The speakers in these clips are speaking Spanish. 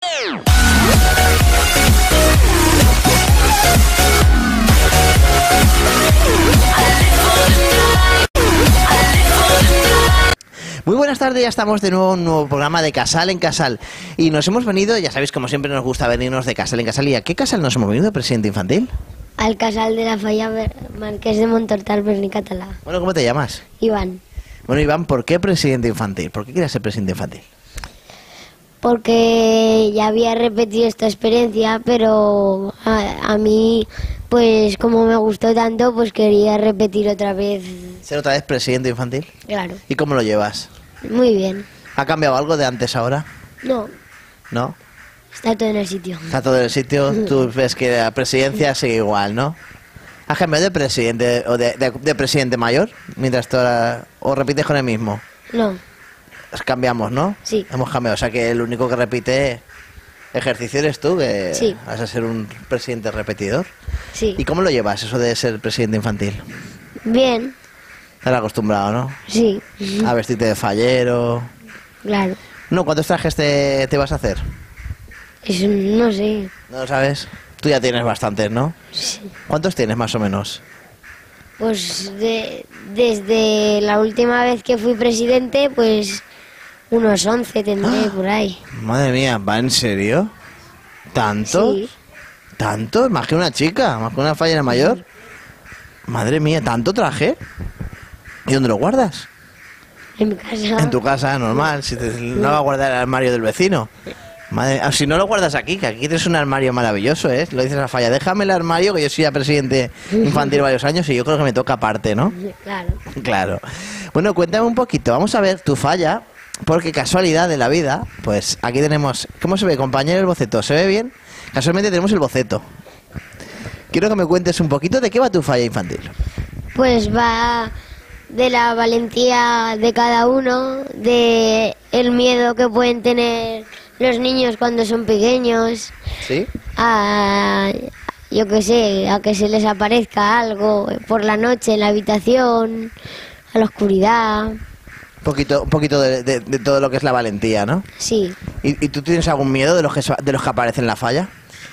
Muy buenas tardes, ya estamos de nuevo en un nuevo programa de Casal en Casal. Y nos hemos venido, ya sabéis, como siempre nos gusta venirnos de Casal en Casal. ¿Y a qué casal nos hemos venido, presidente infantil? Al casal de la Falla Marqués de Montortal, Berní-Catalá. Bueno, ¿cómo te llamas? Iván. Bueno, Iván, ¿por qué presidente infantil? ¿Por qué quieres ser presidente infantil? Porque ya había repetido esta experiencia, pero a mí, pues como me gustó tanto, pues quería repetir otra vez. ¿Ser otra vez presidente infantil? Claro. ¿Y cómo lo llevas? Muy bien. ¿Ha cambiado algo de antes a ahora? No, ¿No? está todo en el sitio. Está todo en el sitio, tú ves que la presidencia sigue igual, ¿no? ¿Has cambiado de presidente o de presidente mayor mientras tú ahora, o repites con el mismo? No, Cambiamos, ¿no? Sí. Hemos cambiado, o sea que el único que repite ejercicio eres tú, que Sí. vas a ser un presidente repetidor. sí. ¿Y cómo lo llevas, eso de ser presidente infantil? Bien, Estás acostumbrado, ¿no? sí. A vestirte de fallero. Claro. No, ¿cuántos trajes te vas a hacer? Eso no sé. ¿No lo sabes? Tú ya tienes bastantes, ¿no? Sí. ¿Cuántos tienes más o menos? Pues desde la última vez que fui presidente, pues unos 11 tendré por ahí. Madre mía, ¿va en serio? ¿Tanto? Sí. ¿Tanto? Más que una chica, más que una fallera mayor. Madre mía, ¿tanto traje? ¿Y dónde lo guardas? En mi casa. En tu casa, normal. Si no va a guardar el armario del vecino. Madre, si no lo guardas aquí, que aquí tienes un armario maravilloso, ¿eh? Lo dices a Falla, déjame el armario, que yo soy ya presidente infantil varios años y yo creo que me toca aparte, ¿no? Claro. Claro. Bueno, cuéntame un poquito. Vamos a ver tu falla, porque casualidad de la vida, pues aquí tenemos... ¿Cómo se ve, compañero, el boceto? ¿Se ve bien? Casualmente tenemos el boceto. Quiero que me cuentes un poquito de qué va tu falla infantil. Pues va de la valentía de cada uno, de el miedo que pueden tener los niños cuando son pequeños, ¿Sí? a, yo qué sé, a que se les aparezca algo por la noche en la habitación, a la oscuridad. Un poquito de todo lo que es la valentía, ¿no? Sí. ¿Y tú tienes algún miedo de los que aparecen en la falla?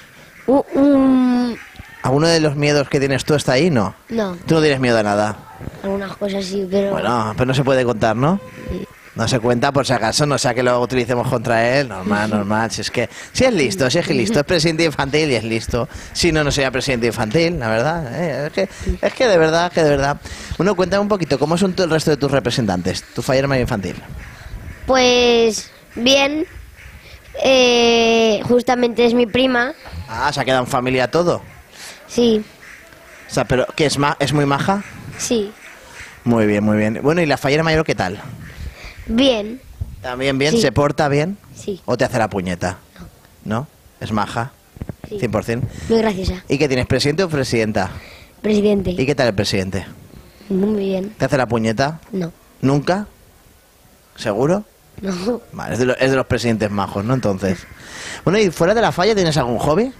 ¿Alguno de los miedos que tienes tú está ahí? No. No, Tú no tienes miedo a nada. algunas cosas sí, pero... Bueno, pero no se puede contar, ¿no? Sí. No se cuenta por si acaso, no sea que lo utilicemos contra él. Normal, normal. Si es que, si es listo, si es listo, es presidente infantil y es listo. Si no, no sería presidente infantil, la verdad. Es que de verdad. Bueno, cuéntame un poquito, ¿cómo son el resto de tus representantes? Tu falla mayor infantil. Pues bien, justamente es mi prima, Ah, se ha quedado en familia todo. sí, O sea, pero ¿qué es es muy maja? sí, Muy bien, muy bien. Bueno, ¿y la fallera mayor qué tal? bien, ¿También bien? Sí. ¿Se porta bien? sí, ¿O te hace la puñeta? ¿No? ¿Es maja? sí. 100%. Muy graciosa. ¿Y qué tienes, presidente o presidenta? Presidente. ¿Y qué tal el presidente? Muy bien. ¿Te hace la puñeta? No, ¿Nunca? ¿Seguro? no. Vale, es de los presidentes majos, ¿no? Entonces. Bueno, ¿y fuera de la falla tienes algún hobby?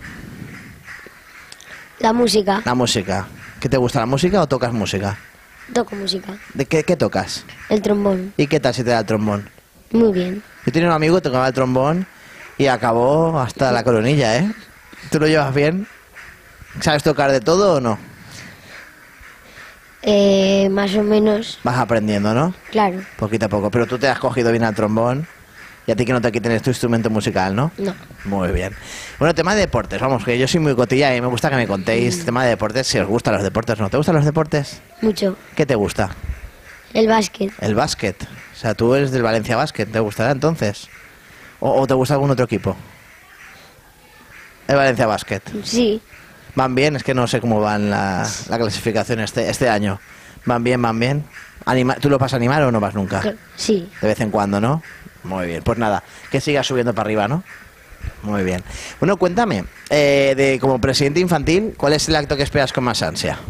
La música. La música. ¿Qué te gusta la música o tocas música? Toco música. ¿De qué tocas? El trombón. ¿Y qué tal si te da el trombón? Muy bien. Yo tenía un amigo que tocaba el trombón y acabó hasta la coronilla, ¿eh? ¿Tú lo llevas bien? ¿Sabes tocar de todo o no? Más o menos, Vas aprendiendo, ¿no? claro. Poquito a poco. Pero tú te has cogido bien al trombón y a ti que no te quiten tu instrumento musical, ¿no? No. Muy bien. Bueno, tema de deportes. Vamos, que yo soy muy cotilla y me gusta que me contéis tema de deportes. Si os gustan los deportes, ¿no? ¿Te gustan los deportes? Mucho. ¿Qué te gusta? El básquet. El básquet. O sea, tú eres del Valencia Básquet. ¿Te gustará entonces? ¿O te gusta algún otro equipo? El Valencia Básquet. Sí, ¿Van bien? Es que no sé cómo van la clasificación este año. ¿Van bien, van bien? ¿Tú lo vas a animar o no vas nunca? sí. De vez en cuando, ¿no? Muy bien. Pues nada, que sigas subiendo para arriba, ¿no? Muy bien. Bueno, cuéntame, como presidente infantil, ¿cuál es el acto que esperas con más ansia?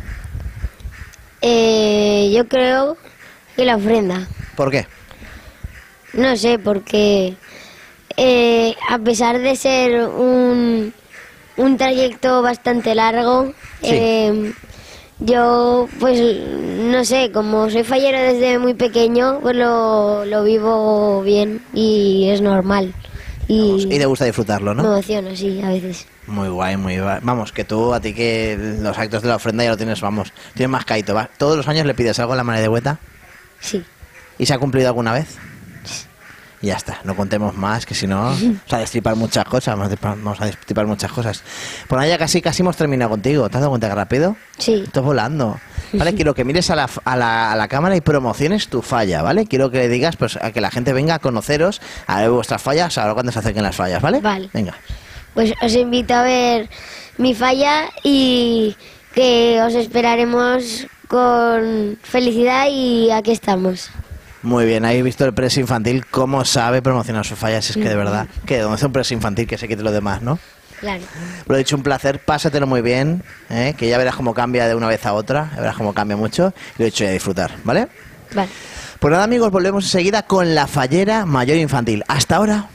Yo creo que la ofrenda. ¿Por qué? No sé, porque a pesar de ser un trayecto bastante largo, Sí. yo, pues, no sé, como soy fallero desde muy pequeño, pues lo vivo bien y es normal. Vamos, y te gusta disfrutarlo, me ¿no? emociono, sí, a veces. Muy guay, muy guay. Vamos, que tú, a ti que los actos de la ofrenda ya lo tienes, vamos, tienes más caído. ¿Todos los años le pides algo a la Madre de Hueta? Sí. ¿Y se ha cumplido alguna vez? Y ya está, no contemos más, que si no, vamos a destripar muchas cosas, vamos a destripar muchas cosas. Pues ya casi hemos terminado contigo. ¿Te has dado cuenta que rápido? Sí. Estás volando. Vale, quiero que mires a la cámara y promociones tu falla, ¿vale? Quiero que le digas pues a que la gente venga a conoceros, a ver vuestras fallas, ahora cuando se acerquen las fallas, ¿vale? Vale. Venga. Pues os invito a ver mi falla y que os esperaremos con felicidad y aquí estamos. Muy bien, ahí he visto el presi infantil, cómo sabe promocionar sus fallas, es que de verdad, que donde hace un presi infantil que se quite lo demás, ¿no? Claro. Lo he dicho, un placer, pásatelo muy bien, que ya verás cómo cambia de una vez a otra, ya verás cómo cambia mucho, y lo he dicho ya disfrutar, ¿vale? Vale. Pues nada amigos, volvemos enseguida con la fallera mayor infantil. Hasta ahora.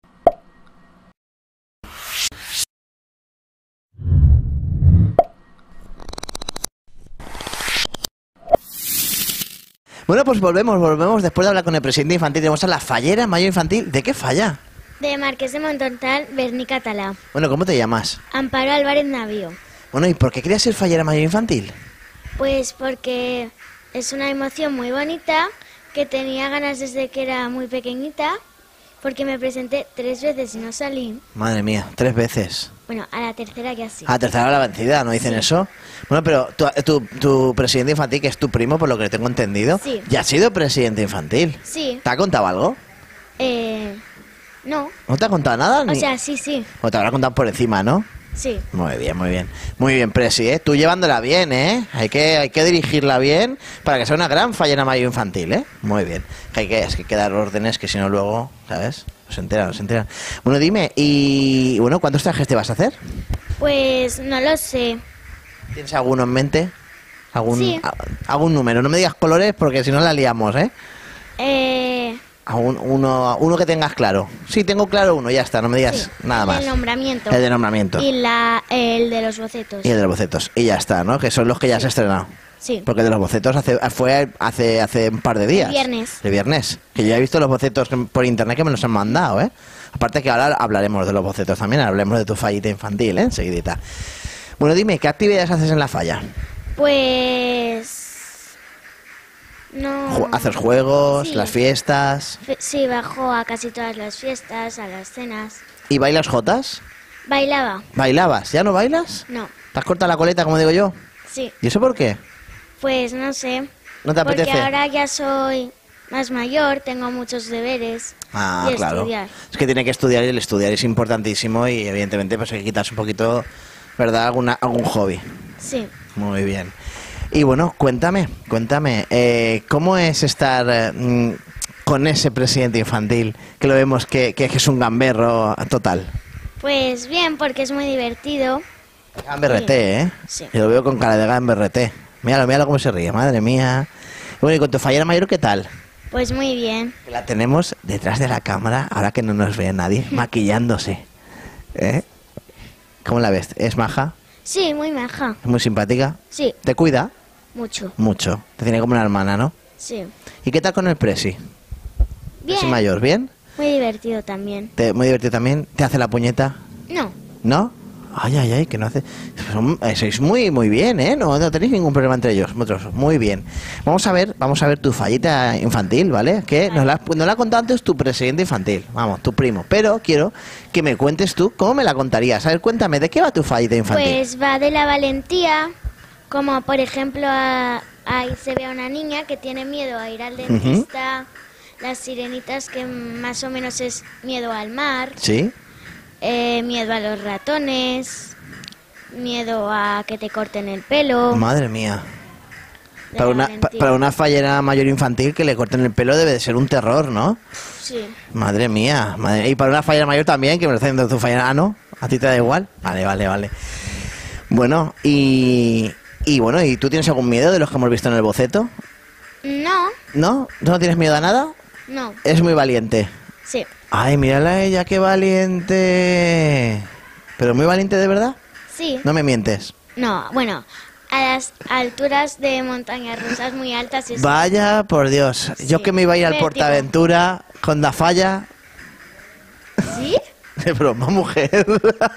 Bueno, pues volvemos después de hablar con el presidente infantil. Tenemos a la fallera mayor infantil. ¿De qué falla? De Marqués de Montontal, Berni Catalá. Bueno, ¿cómo te llamas? Amparo Álvarez Navío. Bueno, ¿y por qué querías ser fallera mayor infantil? Pues porque es una emoción muy bonita, que tenía ganas desde que era muy pequeñita, porque me presenté 3 veces y no salí. Madre mía, 3 veces. Bueno, a la tercera ya sí. A tercera la vencida, ¿no dicen eso? Bueno, pero tu presidente infantil, que es tu primo, por lo que tengo entendido, Sí. ya ha sido presidente infantil. Sí. ¿Te ha contado algo? No. ¿No te ha contado nada? O sea, sí. O te habrá contado por encima, ¿no? Sí. Muy bien, muy bien. Muy bien, Presi, ¿eh? Tú llevándola bien, ¿eh? Hay que dirigirla bien para que sea una gran fallera mayor infantil, ¿eh? Muy bien. Es que hay que dar órdenes, que si no luego, ¿sabes? No se enteran. Bueno, dime, y bueno, ¿cuántos trajes te vas a hacer? Pues no lo sé. ¿Tienes alguno en mente? Sí. ¿Algún número? No me digas colores porque si no la liamos, ¿eh? Uno que tengas claro. Sí, tengo claro uno, ya está, no me digas Sí, nada más. El nombramiento. El de nombramiento. Y el de los bocetos. Y el de los bocetos. Y ya está, ¿no? Que son los que ya se han estrenado. Sí. Porque el de los bocetos fue hace un par de días. El viernes. El viernes. Que yo he visto los bocetos por internet que me los han mandado, ¿eh? Aparte que ahora hablaremos de los bocetos también, hablaremos de tu fallita infantil, ¿eh? Enseguidita. Bueno, dime, ¿qué actividades haces en la falla? Pues... No... ¿Haces juegos, Sí. las fiestas? Sí, bajo a casi todas las fiestas, a las cenas. ¿Y bailas jotas? Bailaba. ¿Bailabas? ¿Ya no bailas? No. ¿Te has cortado la coleta, como digo yo? Sí. ¿Y eso por qué? Pues no sé. ¿No te apetece? Porque ahora ya soy más mayor, tengo muchos deberes. Ah, y claro. estudiar. Es que tiene que estudiar y el estudiar es importantísimo y evidentemente pues hay que quitarse un poquito, ¿verdad? Algún hobby. Sí. Muy bien. Y bueno, cuéntame, ¿cómo es estar con ese presidente infantil que lo vemos que es un gamberro total? Pues bien, porque es muy divertido. Gamberrete, ¿eh? Sí. Yo lo veo con cara de gamberrete. Míralo cómo se ríe, madre mía. Y bueno, ¿y con tu fallera mayor qué tal? Pues muy bien. La tenemos detrás de la cámara, ahora que no nos ve nadie, maquillándose. ¿Eh? ¿Cómo la ves? ¿Es maja? Sí, muy maja. ¿Es muy simpática? Sí, ¿Te cuida? mucho. Mucho. Te tiene como una hermana, ¿no? Sí. ¿Y qué tal con el presi? Bien. Presi mayor, ¿bien? Muy divertido también. Muy divertido también. ¿Te hace la puñeta? No. ¿No? Ay, que no hace... Sois muy bien, ¿eh? No tenéis ningún problema entre ellos, vosotros. Muy bien. Vamos a ver tu fallita infantil, ¿vale? Que nos la ha contado antes tu presidente infantil, vamos, tu primo. Pero quiero que me cuentes tú cómo me la contarías. A ver, cuéntame, ¿de qué va tu fallita infantil? Pues va de la valentía, como por ejemplo ahí se ve a una niña que tiene miedo a ir al dentista, las sirenitas que más o menos es miedo al mar, ¿Sí? Miedo a los ratones, miedo a que te corten el pelo. Madre mía. de Para la una, valentía. para una fallera mayor infantil que le corten el pelo debe de ser un terror, ¿no? Sí. Madre mía. Y para una fallera mayor también, que me lo está diciendo tu fallera. Ah, ¿no? ¿A ti te da igual? Vale. Bueno, y bueno, ¿y tú tienes algún miedo de los que hemos visto en el boceto? No, ¿No? ¿No tienes miedo a nada? no, Es muy valiente. sí, Ay, mírala a ella, qué valiente. ¿Pero muy valiente de verdad? sí. No me mientes. No, bueno, a las alturas de montañas rusas muy altas es... Vaya, por Dios. Yo Sí. que me iba a ir al Vértigo. Portaventura con la falla. ¿Sí? De broma, mujer.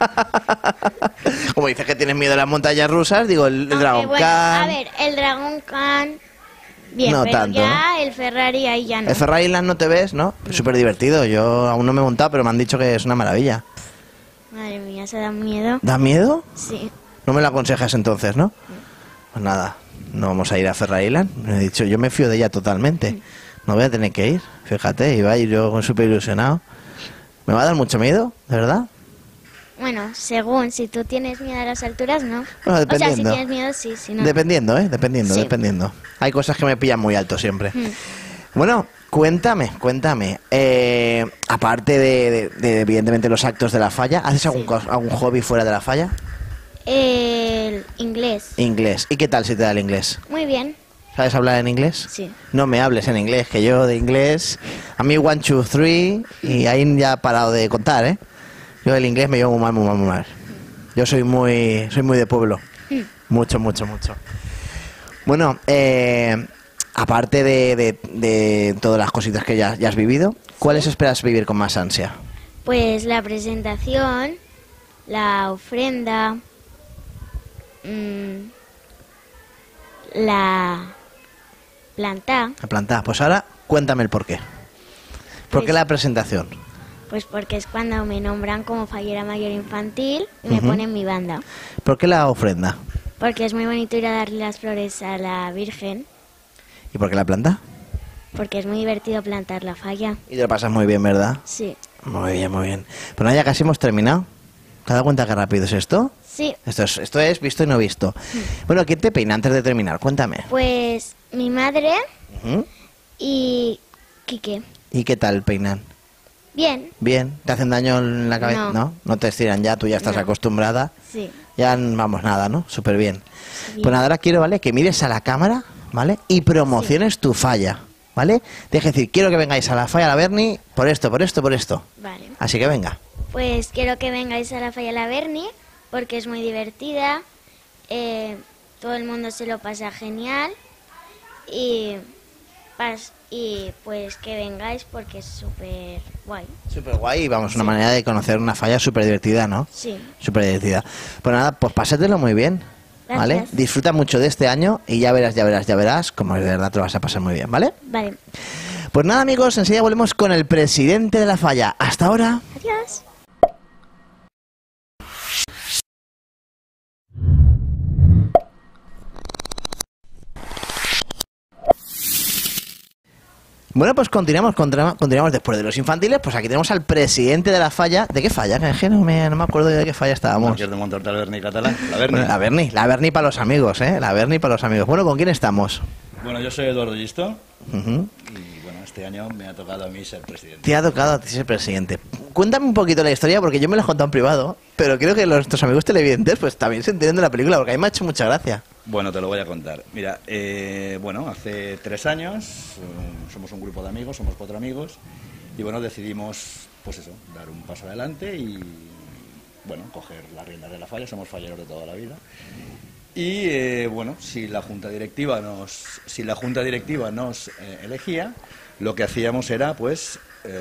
Como dices que tienes miedo a las montañas rusas, digo, el Aunque, Dragon bueno, Khan. a ver, el Dragon Khan... Bien, No pero tanto, ya el Ferrari ahí ya no. El Ferrari Island no te ves, ¿no? Súper divertido. Yo aún no me he montado, pero me han dicho que es una maravilla. Madre mía, se da miedo. ¿Da miedo? Sí. No me lo aconsejas entonces, ¿no? Pues nada, no vamos a ir a Ferrari Island. Me he dicho, yo me fío de ella totalmente. No voy a tener que ir, fíjate, iba a ir yo súper ilusionado. ¿Me va a dar mucho miedo, de verdad? Bueno, según, si tú tienes miedo a las alturas, no. Bueno, O sea, si dependiendo. tienes miedo, sí, si no. Dependiendo, ¿eh? Dependiendo, Sí. dependiendo. Hay cosas que me pillan muy alto siempre. Mm. Bueno, cuéntame. Aparte de, evidentemente, los actos de la falla, ¿haces algún hobby fuera de la falla? El inglés. Inglés. ¿Y qué tal si te da el inglés? Muy bien. ¿Sabes hablar en inglés? Sí. No me hables en inglés, que yo de inglés... A mí 1, 2, 3 y ahí ya he parado de contar, ¿eh? Yo el inglés me llevo muy mal, muy mal, muy mal. Yo soy muy de pueblo. Mucho. Bueno, aparte de todas las cositas que ya has vivido, ¿cuáles esperas vivir con más ansia? Pues la presentación, la ofrenda, la planta, La planta. Pues ahora cuéntame el porqué. ¿Por qué Pues- la presentación? pues porque es cuando me nombran como fallera mayor infantil y me ponen mi banda. ¿Por qué la ofrenda? Porque es muy bonito ir a darle las flores a la Virgen, ¿Y por qué la planta? porque es muy divertido plantar la falla. Y te lo pasas muy bien, ¿verdad? Sí. Muy bien, muy bien. Pues nada, ya casi hemos terminado. ¿Te has dado cuenta qué rápido es esto? Sí. Esto es visto y no visto. Bueno, ¿quién te peina antes de terminar? Cuéntame. Pues mi madre Ujú. y Quique. ¿Y qué tal peinan? Bien. ¿Bien? ¿Te hacen daño en la cabeza? No. ¿No te estiran ya? ¿Tú ya estás No. acostumbrada? Sí. Ya, vamos, nada, ¿no? Súper bien. Bien. Pues nada, ahora quiero, ¿vale? Que mires a la cámara, ¿vale? Y promociones tu falla, ¿vale? Deje decir, quiero que vengáis a la falla, a la Berni, por esto. Vale. Así que venga. Pues quiero que vengáis a la Falla La Berni porque es muy divertida, todo el mundo se lo pasa genial y pues que vengáis porque es súper guay. Súper guay, vamos, una manera de conocer una falla súper divertida, ¿no? Sí. Súper divertida. Pues nada, pues pásatelo muy bien, ¿vale? Gracias. Disfruta mucho de este año y ya verás, como de verdad te lo vas a pasar muy bien, ¿vale? Vale. Pues nada, amigos, enseguida volvemos con el presidente de la falla. Hasta ahora. Adiós. Bueno, pues continuamos después de los infantiles. Pues aquí tenemos al presidente de la falla. ¿De qué falla? Que es que no me acuerdo de qué falla estábamos. Marqués de Montortal, Berni catalán, la Berni. Bueno, la Berni para los amigos, ¿eh? La Berni para los amigos. Bueno, ¿con quién estamos? Bueno, yo soy Eduardo Gisto Ujú. y bueno, este año me ha tocado a mí ser presidente. Te ha tocado a ti ser presidente. Cuéntame un poquito la historia, porque yo me la he contado en privado, pero creo que nuestros amigos televidentes pues también se entienden de la película, porque a mí me ha hecho mucha gracia. Bueno, te lo voy a contar. Mira, bueno, hace 3 años somos un grupo de amigos, somos 4 amigos y bueno, decidimos, pues eso, dar un paso adelante y bueno, coger las riendas de la falla, somos falleros de toda la vida. Y bueno, si la junta directiva nos elegía, lo que hacíamos era pues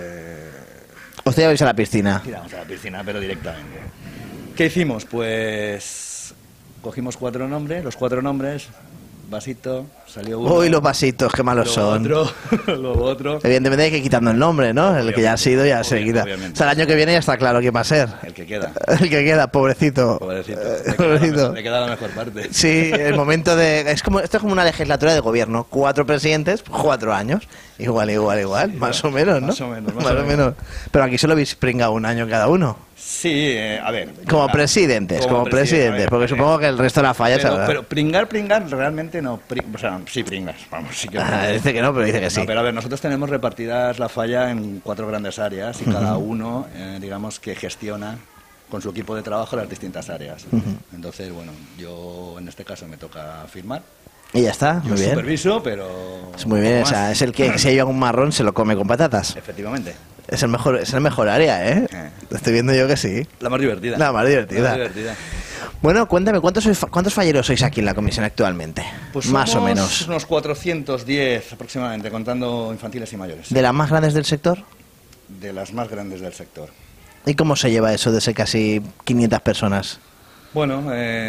Os lleváis a la piscina. tiramos a la piscina, pero directamente. ¿Qué hicimos? Pues cogimos 4 nombres, los 4 nombres, vasito, salió uno. Uy, los vasitos, qué malos son. Luego otro. Evidentemente hay que ir quitando el nombre, ¿no? El que ya ha sido ya se quita. Obviamente. O sea, el año que viene ya está claro quién va a ser. El que queda. El que queda, pobrecito. Pobrecito. Pobrecito. Me queda la mejor parte. Sí, el momento de... esto es como una legislatura de gobierno. 4 presidentes, 4 años. Igual. Más o menos, ¿no? Más o menos, Más o menos. Pero aquí solo habéis pringado un año cada uno. Sí, a ver. Como presidentes, a ver, porque supongo que el resto de la falla sabrá. pero pringar realmente no. O sea, sí pringas. Vamos, sí que Dice que no, pero dice que sí. No, pero a ver, nosotros tenemos repartidas la falla en 4 grandes áreas y cada uno, digamos, que gestiona con su equipo de trabajo las distintas áreas. Entonces, bueno, yo en este caso me toca firmar. Y ya está, Yo muy bien. superviso, pero... Es muy bien, o poco sea, más. es el que se lleva un marrón, se lo come con patatas. Efectivamente. Es el mejor área, ¿eh? Estoy viendo yo que sí. La más divertida. La más divertida. La más divertida. Bueno, cuéntame, ¿cuántos falleros sois aquí en la comisión actualmente? Pues Más o somos menos. unos 410 aproximadamente, contando infantiles y mayores. ¿De las más grandes del sector? De las más grandes del sector. ¿Y cómo se lleva eso de ser casi 500 personas? Bueno,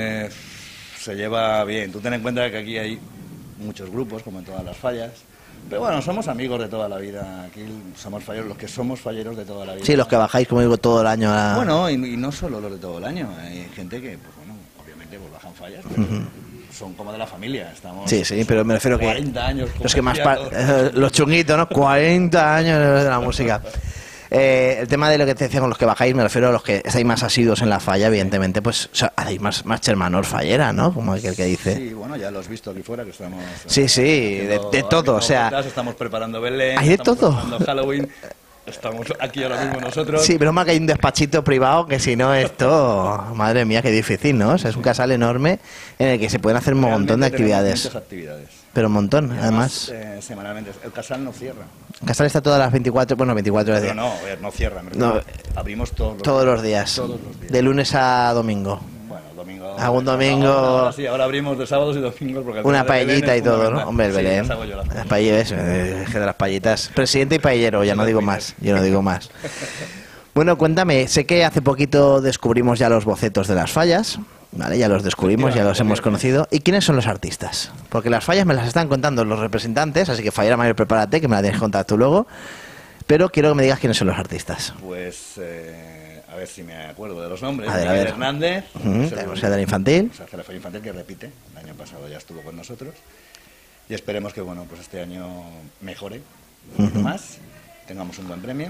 se lleva bien. Tú ten en cuenta que aquí hay muchos grupos, como en todas las fallas. Pero bueno, somos amigos de toda la vida. Aquí somos falleros, los que somos falleros de toda la vida. Sí, los que bajáis, como digo, todo el año. Bueno, y no solo los de todo el año. Hay gente que, pues bueno, obviamente pues bajan fallas, pero son como de la familia. Estamos, Sí, pero me refiero 40 años. Los que más... todos. los chunguitos, ¿no? 40 años de la música. El tema de lo que te decía con los que bajáis, me refiero a los que estáis más asiduos en la falla, evidentemente, pues o sea, hacéis más Chermanor fallera, ¿no? Como aquel que dice. Sí, bueno, ya lo has visto aquí fuera, que estamos... Sí, de todo, o sea... Estamos preparando Belén, ¿hay de estamos todo? preparando Halloween, estamos aquí ahora mismo nosotros. Sí, pero más que hay un despachito privado, que si no esto... Madre mía, qué difícil, ¿no? O sea, es un casal enorme en el que se pueden hacer un montón de Realmente tenemos actividades. muchas actividades. Pero un montón, Y además. Semanalmente. El casal no cierra. El casal está todas las 24, bueno, 24 Pero días. no, a ver, no cierra. No. Abrimos Todos los días. Todos los días. De lunes a domingo. Bueno, domingo. Algún domingo. Ahora sí, ahora abrimos de sábados y domingos. Porque el Una tema de Belén paellita es y todo, ¿no? fundamental. Hombre, el Sí, Belén. las hago yo, las Las paellas, es que de las paellitas. Presidente y paellero, ya no digo más. Yo no digo más. Bueno, cuéntame, sé que hace poquito descubrimos ya los bocetos de las fallas. Vale, ya los descubrimos, ya los hemos conocido. ¿Y quiénes son los artistas? Porque las fallas me las están contando los representantes, así que Fallera Mayor, prepárate, que me la tienes que contar tú luego. Pero quiero que me digas quiénes son los artistas. Pues, a ver si me acuerdo de los nombres. A ver. Miguel Hernández. Tenemos a la infantil. O sea, hace la Feria Infantil, que repite. El año pasado ya estuvo con nosotros. Y esperemos que, bueno, pues este año mejore un poquito más. Tengamos un buen premio.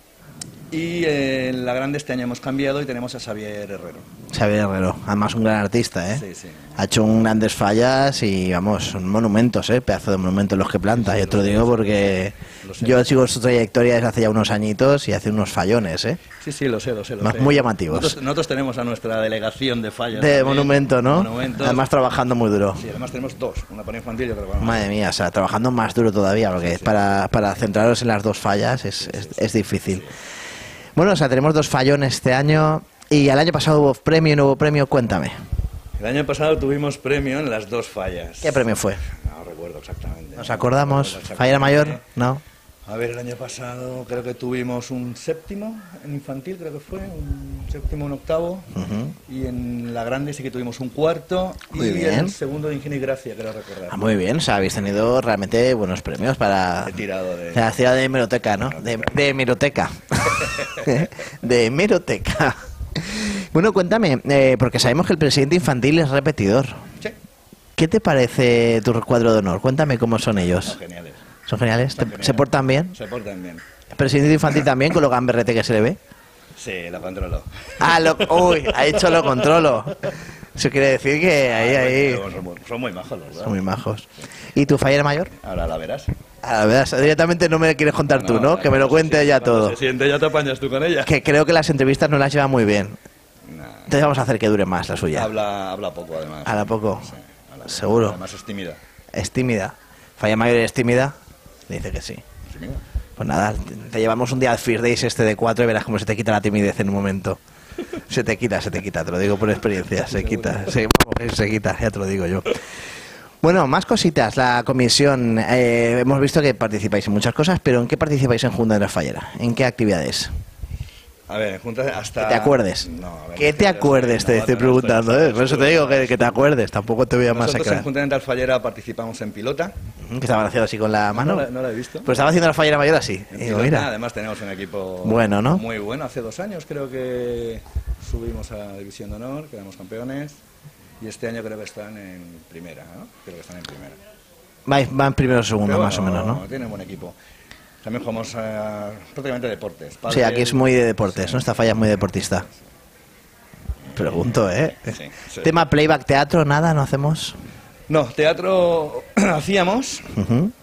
Y en la grande este año hemos cambiado y tenemos a Xavier Herrero. Xavier Herrero, además un gran artista, ¿eh? Sí, sí. Ha hecho un grandes fallas y, vamos, son monumentos, ¿eh? Pedazo de monumentos los que planta. Yo te lo digo porque yo sigo su trayectoria desde hace ya unos añitos y hace unos fallones, ¿eh? Sí, lo sé. Muy llamativos. Nosotros tenemos a nuestra delegación de fallas. De también, monumento, ¿no? monumentos. Además trabajando muy duro. Sí, además tenemos dos, una para infantil y otra para Madre mía, o sea, trabajando más duro todavía, porque para centraros en las dos fallas es difícil. Bueno, o sea, tenemos dos fallones este año y el año pasado hubo premio y no hubo premio, cuéntame. El año pasado tuvimos premio en las dos fallas. ¿Qué premio fue? No recuerdo exactamente. ¿Nos acordamos? ¿Fallera Mayor? ¿No? A ver, el año pasado creo que tuvimos un séptimo en infantil, creo que fue, un séptimo, un octavo. Y en la grande sí que tuvimos un cuarto. Muy y bien. el segundo de Ingenio y Gracia, creo recordar. Ah, muy bien, o sea, habéis tenido realmente buenos premios para... He tirado de... La ciudad de hemeroteca, ¿no? De hemeroteca. De hemeroteca. Bueno, cuéntame, porque sabemos que el presidente infantil es repetidor. Sí. ¿Qué te parece tu cuadro de honor? Cuéntame cómo son ellos. Son geniales. ¿Son geniales? Son geniales. ¿Se portan bien? Se portan bien. ¿El presidente infantil también con lo gamberrete que se le ve? Sí, lo controlo. Ah, uy, ha hecho lo controlo. Eso quiere decir que ahí... Son muy majos, ¿verdad? Son muy majos. ¿Y tu Fallera Mayor? Ahora la verás. A ver, directamente no me quieres contar tú, ¿no? Que me lo cuente ya todo. Se siente, ya te apañas tú con ella. Que creo que las entrevistas no las lleva muy bien. Nah. Entonces vamos a hacer que dure más la suya. Habla poco, además. ¿Habla poco? Sí, habla poco. ¿Seguro? Además es tímida. ¿Es tímida? ¿Falla Mayor es tímida? Dice que sí. ¿Es tímida? Pues nada, te llevamos un día al First Days este de 4 y verás cómo se te quita la timidez en un momento. Se te quita, te lo digo por experiencia. Se quita, se quita, ya te lo digo yo. Bueno, más cositas. La comisión, hemos visto que participáis en muchas cosas, pero ¿en qué participáis en Junta de la Fallera? ¿En qué actividades? A ver, juntas hasta... Que te acuerdes. No, a ver, que te acuerdes, te estoy preguntando. Por eso te digo que te acuerdes, tampoco te voy a Nosotros masacrar. en Junta de Fallera participamos en pilota. Que estaban haciendo así con la mano. No la he visto. Pues estaba haciendo la Fallera Mayor así. En Y digo, pilota, mira, además tenemos un equipo bueno, ¿no? muy bueno. Hace 2 años creo que subimos a División de Honor, quedamos campeones. Y este año creo que están en primera, ¿no? Creo que están en primera. van primero o segundo, Pero más o menos, ¿no? Tienen buen equipo. También jugamos prácticamente deportes. Sí, aquí es muy de deportes, Sí. ¿no? Esta falla es muy deportista. Pregunto, ¿eh? Sí, sí. Tema playback, teatro, nada, no hacemos. No, teatro hacíamos. Ujú.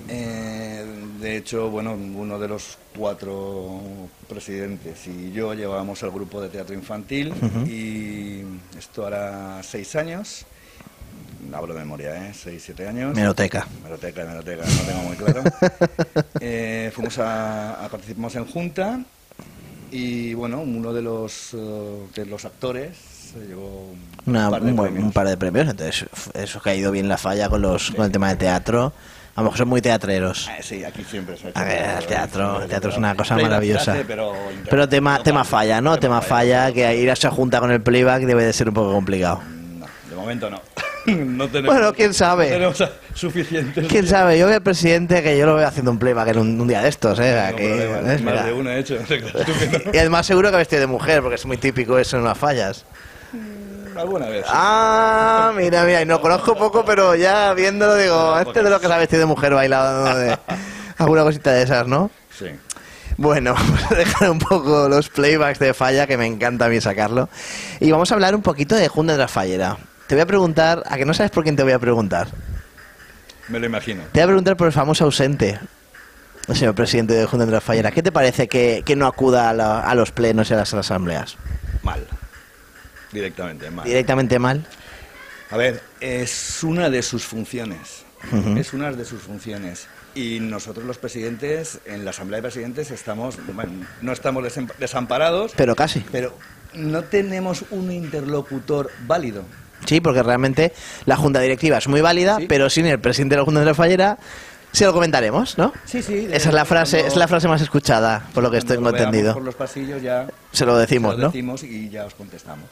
De hecho, bueno, uno de los 4 presidentes y yo llevábamos el grupo de teatro infantil y esto hará 6 años. Hablo de memoria, 6, 7 años. Meroteca. Meroteca, no tengo muy claro. Participamos en junta Y bueno, uno de los actores se llevó un par de premios. Entonces, eso que ha ido bien la falla con el tema de teatro. A lo mejor son muy teatreros. Sí, aquí siempre se ha hecho. A ver, el teatro es una cosa Playback maravillosa. hace, Pero tema falla, ¿no? Tema falla, que ir a esa junta con el playback debe de ser un poco complicado. No, de momento no. No tenemos, Bueno, quién sabe. No tenemos suficientes. ¿Quién sabe? Yo veo al presidente que yo lo veo haciendo un playback en un día de estos, ¿eh? No, Aquí, problema, ¿eh? más Mira. de uno he hecho. No te creas tú que no. Y además seguro que ha vestido de mujer, porque es muy típico eso en las fallas. Alguna vez. Ah, mira, y no conozco poco, pero ya viéndolo digo, este es de lo que se ha vestido de mujer bailando de alguna cosita de esas, ¿no? Sí. Bueno, vamos a dejar un poco los playbacks de falla, que me encanta a mí sacarlo. Y vamos a hablar un poquito de Junta de la Fallera. Te voy a preguntar, ¿a que no sabes por quién te voy a preguntar? Me lo imagino. Te voy a preguntar por el famoso ausente, el señor presidente de Junta de la Fallera. ¿Qué te parece que no acuda a los plenos y a las asambleas? Mal. Directamente mal. ¿Directamente mal? A ver, es una de sus funciones. Ujú. Es una de sus funciones. Y nosotros los presidentes, en la Asamblea de Presidentes, no estamos desamparados, Pero casi. pero no tenemos un interlocutor válido. Sí, porque realmente la Junta Directiva es muy válida, Sí. pero sin el presidente de la Junta de la Fallera, se lo comentaremos, ¿no? Sí, sí. Esa es la frase más escuchada, por lo que tengo entendido. Por los pasillos ya Se lo decimos, ¿no? decimos y ya os contestamos.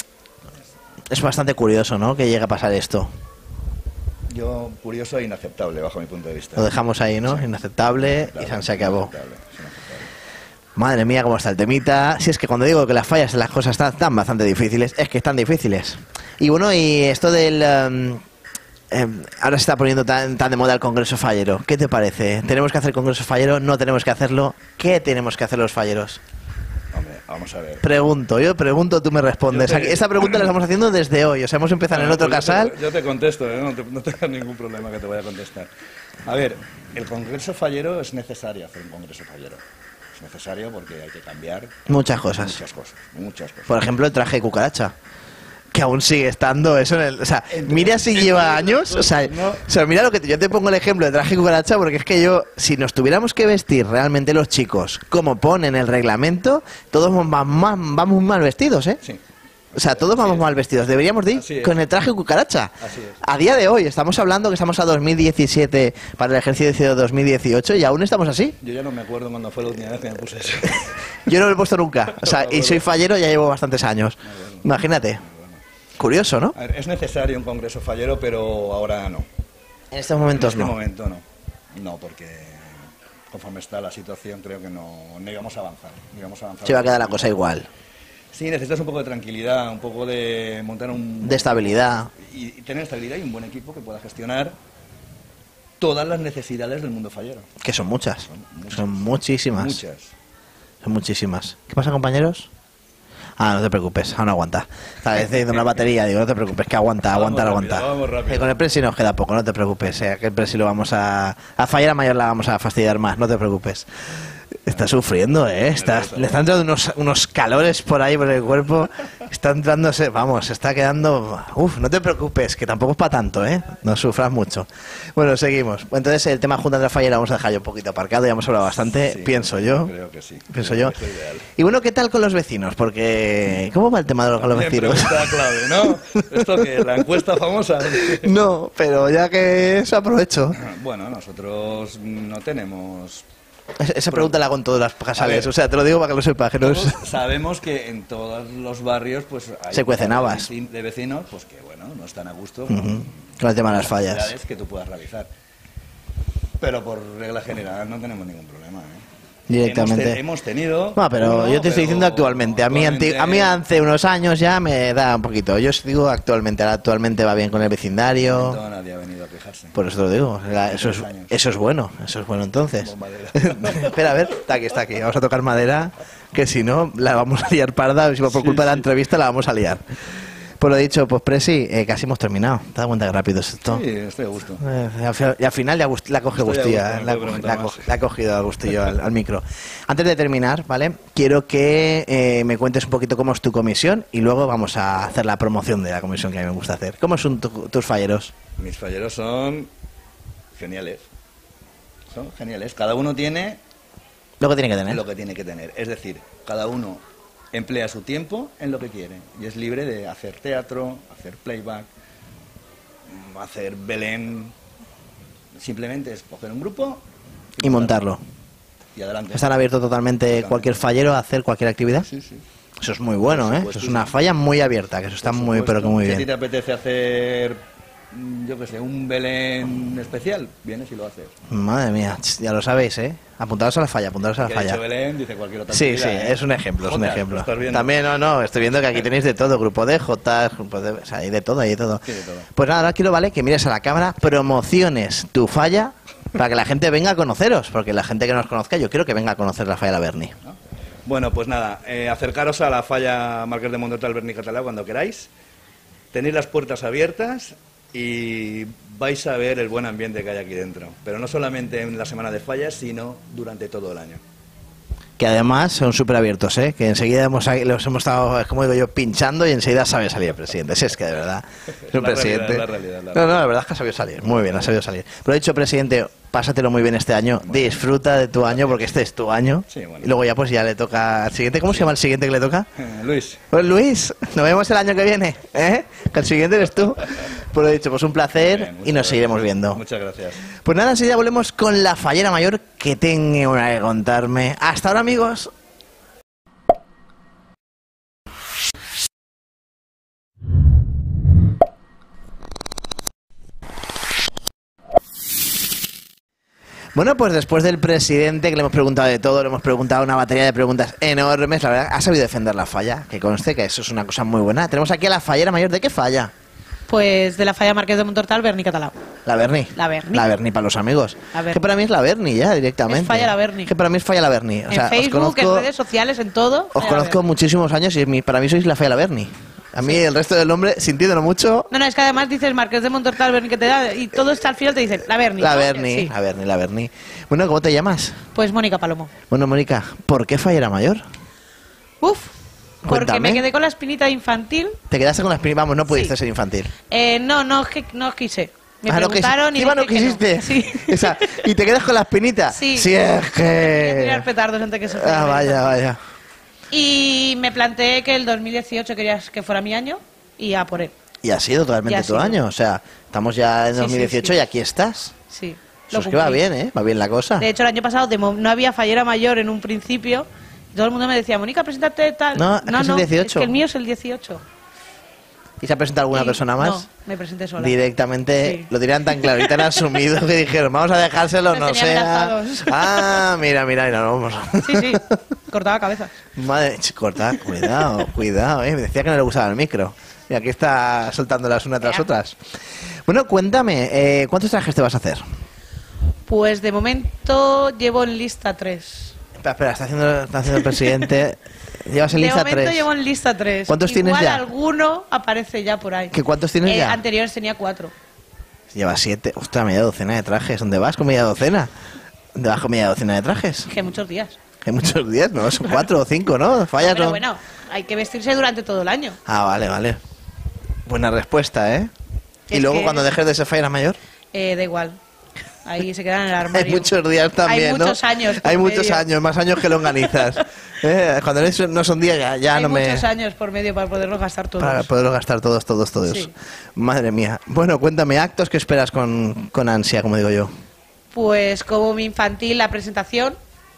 Es bastante curioso, ¿no? Que llegue a pasar esto. Yo, curioso e inaceptable, bajo mi punto de vista. Lo dejamos ahí, ¿no? Sí. Inaceptable y se acabó. Inaceptable, es inaceptable. Madre mía, cómo está el temita. Si es que cuando digo que las fallas en las cosas están bastante difíciles, es que están difíciles. Y bueno, y esto del... ahora se está poniendo tan de moda el Congreso Fallero. ¿Qué te parece? ¿Tenemos que hacer Congreso Fallero? ¿No tenemos que hacerlo? ¿Qué tenemos que hacer los falleros? Hombre, vamos a ver. Yo pregunto, tú me respondes. Yo te- Esta pregunta la estamos haciendo desde hoy. O sea, hemos empezado en el otro Pues casal. yo te contesto, ¿eh? No tengas ningún problema que te vaya a contestar. A ver, el Congreso Fallero es necesario hacer un Congreso Fallero. Es necesario porque hay que cambiar Muchas cosas. muchas cosas. Por ejemplo, el traje de cucaracha. Que aún sigue estando eso en el... O sea, mira si lleva años. O sea, mira lo que yo te pongo el ejemplo de traje de cucaracha, porque es que si nos tuviéramos que vestir realmente los chicos, como pone en el reglamento, todos vamos mal vestidos, ¿eh? Sí. O sea, todos vamos mal vestidos. Deberíamos de ir Así es. con el traje de cucaracha. Así es. A día de hoy, estamos hablando que estamos a 2017 para el ejercicio de 2018 y aún estamos así. Yo ya no me acuerdo cuándo fue la última vez que me puse eso. Yo no lo he puesto nunca. O sea, y soy fallero, ya llevo bastantes años. Imagínate. Curioso, ¿no? A ver, es necesario un Congreso Fallero, pero ahora no. En estos momentos En este no. momento no. No, porque conforme está la situación creo que no íbamos a avanzar. Se va a quedar la cosa igual. Sí, necesitas un poco de tranquilidad, un poco de montar un... De estabilidad. Y tener estabilidad y un buen equipo que pueda gestionar todas las necesidades del mundo fallero. Que son muchas. muchas. Son muchísimas. Muchas. Son muchísimas. ¿Qué pasa, compañeros? Ah, no te preocupes, aún aguanta. Estaba diciendo una batería, digo, no te preocupes, que aguanta. Vamos rápido. Con el Presi nos queda poco, no te preocupes. Que el Presi lo vamos a fallar a mayor, la vamos a fastidiar más, no te preocupes. Está sufriendo, ¿eh? Le están entrando unos calores por ahí por el cuerpo. Está entrándose, vamos, se está quedando... Uf, no te preocupes, que tampoco es para tanto, ¿eh? No sufras mucho. Bueno, seguimos. Entonces, el tema Junta de la Fallera vamos a dejar yo un poquito aparcado. Ya hemos hablado bastante, Sí, pienso yo. Creo que sí. Pienso Creo yo. que es ideal. Y bueno, ¿qué tal con los vecinos? Porque... ¿Cómo va el tema con los Bien, vecinos? pregunta clave, ¿no? Esto que la encuesta famosa. No, pero ya que eso aprovecho. Bueno, nosotros no tenemos... Esa pregunta la hago en todas las A casales. ver. O sea, te lo digo para que lo sepas. Que no es... Todos sabemos que en todos los barrios pues hay Se cuecen habas. de vecinos pues que bueno, no están a gusto Ujú. Con el tema de las fallas. actividades que tú puedas realizar. Pero por regla general no tenemos ningún problema, ¿eh? Directamente. Hemos tenido... No, pero uno, yo te estoy pero diciendo actualmente. A mí hace unos años ya me da un poquito. Yo os digo actualmente. Ahora actualmente va bien con el de vecindario. momento nadie ha venido a quejarse. Por eso te lo digo. Eso es, 3 años. eso es bueno. Eso es bueno entonces. Con madera. Espera, a ver. Está aquí. Vamos a tocar madera. Que si no, la vamos a liar parda. Si por culpa de la entrevista la vamos a liar. Por lo dicho, pues Presi, casi hemos terminado. ¿Te das cuenta que rápido es esto? Sí, estoy a gusto. Y al final la coge Estoy a gustilla, gusto, no puedo preguntar más. la ha cogido a gustillo al micro. Antes de terminar, ¿vale? Quiero que me cuentes un poquito cómo es tu comisión y luego vamos a hacer la promoción de la comisión que a mí me gusta hacer. ¿Cómo son tus falleros? Mis falleros son geniales. Son geniales. Cada uno tiene Lo que tiene que tener. Lo que tiene que tener. Es decir, cada uno emplea su tiempo en lo que quiere y es libre de hacer teatro, hacer playback, hacer Belén. Simplemente es coger un grupo Y montarlo. y adelante. Están abiertos totalmente cualquier fallero a hacer cualquier actividad. Sí, sí. Eso es muy bueno, Por ¿eh? supuesto, Eso es una sí. falla muy abierta, que eso está Por muy, pero que supuesto. muy Si a ti bien. te apetece hacer, yo qué sé, un Belén especial, vienes y lo haces. Madre mía, ya lo sabéis, ¿eh? Apuntados a la falla, apuntados a la Que ha dicho falla. Belén, dice cualquier otra Sí, sí, actividad, ¿eh? es un ejemplo, es un Jotas, ejemplo. lo estás viendo. También, no, estoy viendo que aquí tenéis de todo, grupo de Jotas, grupo de... O sea, hay de todo, hay de todo. Sí, de todo. Pues nada, ahora quiero, ¿vale? Que mires a la cámara, promociones tu falla para que la gente venga a conoceros, porque la gente que no os conozca, yo quiero que venga a conocer la falla de la Berni. ¿No? Bueno, pues nada, acercaros a la falla Marqués de Montortal Berni Catalá cuando queráis. Tenéis las puertas abiertas y vais a ver el buen ambiente que hay aquí dentro. Pero no solamente en la semana de fallas, sino durante todo el año. Que además son súper abiertos, ¿eh? Que enseguida los hemos estado, como digo yo, pinchando y enseguida sabe salir el presidente. Si es que de verdad es un La presidente. realidad, la realidad, la No, la verdad es que ha sabido salir. Muy bien, ha sabido salir. Pero he dicho, presidente, pásatelo muy bien este año. Disfruta de tu año porque este es tu año. Sí, bueno. Y luego ya pues ya le toca al siguiente. ¿Cómo se llama el siguiente que le toca? Luis. Pues Luis, nos vemos el año que viene, ¿eh? Que el siguiente eres tú. Pues lo he dicho, pues un placer Bien, y muchas nos seguiremos gracias. viendo. Muchas gracias. Pues nada, enseguida volvemos con la fallera mayor que tengo una que contarme. Hasta ahora, amigos. Bueno, pues después del presidente, que le hemos preguntado de todo, le hemos preguntado una batería de preguntas enormes, la verdad, ha sabido defender la falla, que conste que eso es una cosa muy buena. Tenemos aquí a la fallera mayor. ¿De qué falla? Pues de la falla Marqués de Montortal, Berni Catalá. La Berni. La Berni. La Berni para los amigos. La Berni. Que para mí es la Berni ya, directamente. Es falla la Berni. Que para mí es falla la Berni. O sea, En Facebook, en redes sociales, en todo. os falla la conozco Berni. muchísimos años y para mí sois la falla la Berni. A mí el resto del nombre, sintiéndolo mucho, No, es que además dices Marqués de Montortal, Berni Catalá, y todo está al final te dicen la Berni. la ¿no? Berni, Sí. la Berni, la Berni. Bueno, ¿cómo te llamas? Pues Mónica Palomo. Bueno, Mónica, ¿por qué fallera mayor? Uf, porque Cuéntame. me quedé con la espinita infantil. ¿Te quedaste con las espinita? Vamos, no pudiste Sí. ser infantil. No, es que no quise. Me Ah, no preguntaron y encima no dije que no. quisiste. Sí. Esa, ¿y te quedas con la espinita? Sí. Sí, es Quería tirar que... petardos antes que se Ah, vaya, vaya. Y me planteé que el 2018 quería que fuera mi año y a por él. Y ha sido totalmente Ya ha tu sido. año. O sea, estamos ya en Sí, 2018 sí. y aquí estás. Sí. Eso lo es que va cumplí. bien, ¿eh? Va bien la cosa. De hecho, el año pasado no había fallera mayor en un principio. Y todo el mundo me decía, Mónica, preséntate tal. No, es que es el 18. Es que el mío es el 18. ¿Y se ha presentado alguna Y- persona más? No, me presenté sola. Directamente Sí. lo dirían tan claro y tan asumido que dijeron, vamos a dejárselo, Los no tenía sea. amenazados. Ah, mira, y no, vamos. Sí, sí, cortaba cabezas. Madre, corta, cuidado, Me decía que no le gustaba el micro. Y aquí está soltándolas una tras Ya. otras. Bueno, cuéntame, ¿cuántos trajes te vas a hacer? Pues de momento llevo en lista 3. Espera, está haciendo el presidente. Llevas en De lista momento 3. llevo en lista 3. ¿Cuántos tienes ya? Alguno aparece ya por ahí. ¿Qué cuántos tienes ya? Anteriores tenía 4. Llevas 7. Ostras, media docena de trajes. ¿Dónde vas con media docena? ¿Dónde vas con media docena de trajes? Que muchos días. Hay muchos días, ¿no? Son 4 o 5, ¿no? Fallas, Pero ¿no? bueno, hay que vestirse durante todo el año. Ah, vale. Buena respuesta, ¿eh? Y Es luego que- cuando dejes de ser fallera mayor, Da igual. Ahí se quedan en el armario. hay muchos días también, Hay ¿no? muchos años. por Hay muchos medio. años, más años que longanizas. Cuando no son días ya Hay no me... muchos años por medio para poderlos gastar todos. Para poderlo gastar todos. Sí. Madre mía. Bueno, cuéntame, actos que esperas con ansia, como digo yo. Pues como mi infantil, la presentación,